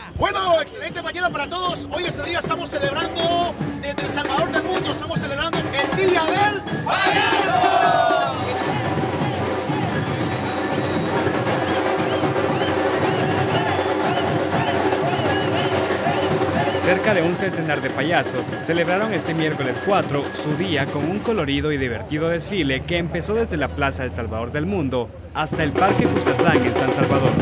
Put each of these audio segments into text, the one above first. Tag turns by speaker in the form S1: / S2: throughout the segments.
S1: Bueno, excelente mañana para todos. Hoy este día estamos celebrando desde El Salvador del Mundo, estamos celebrando el Día del Payaso.
S2: Cerca de un centenar de payasos celebraron este miércoles 4 su día con un colorido y divertido desfile que empezó desde la Plaza El Salvador del Mundo hasta el Parque Cuscatlán en San Salvador.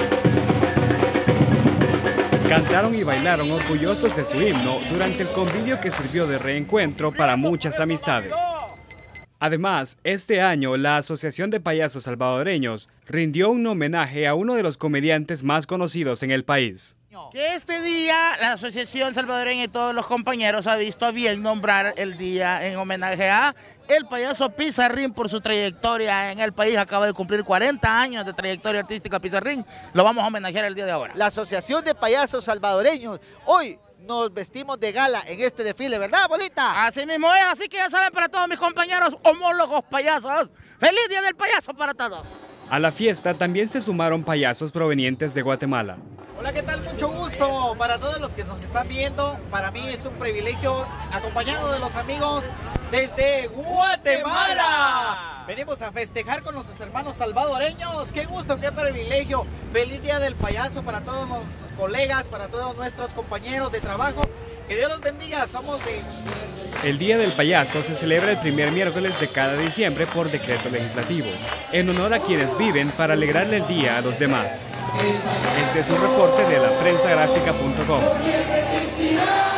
S2: Cantaron y bailaron orgullosos de su himno durante el convivio que sirvió de reencuentro para muchas amistades. Además, este año la Asociación de Payasos Salvadoreños rindió un homenaje a uno de los comediantes más conocidos en el país.
S3: Que este día la Asociación Salvadoreña y todos los compañeros ha visto a bien nombrar el día en homenaje a el payaso Pizarrín por su trayectoria en el país. Acaba de cumplir 40 años de trayectoria artística Pizarrín. Lo vamos a homenajear el día de ahora.
S4: La Asociación de Payasos Salvadoreños, hoy nos vestimos de gala en este desfile, ¿verdad, Bolita?
S3: Así mismo es, así que ya saben, para todos mis compañeros homólogos payasos, ¡feliz Día del Payaso para todos!
S2: A la fiesta también se sumaron payasos provenientes de Guatemala.
S5: Hola, ¿qué tal? Mucho gusto para todos los que nos están viendo. Para mí es un privilegio acompañado de los amigos desde Guatemala. Venimos a festejar con nuestros hermanos salvadoreños. Qué gusto, qué privilegio. Feliz Día del Payaso para todos nuestros colegas, para todos nuestros compañeros de trabajo. Que Dios los bendiga, somos de...
S2: El Día del Payaso se celebra el primer miércoles de cada diciembre por decreto legislativo, en honor a quienes viven para alegrarle el día a los demás. Este es un reporte de laprensagráfica.com.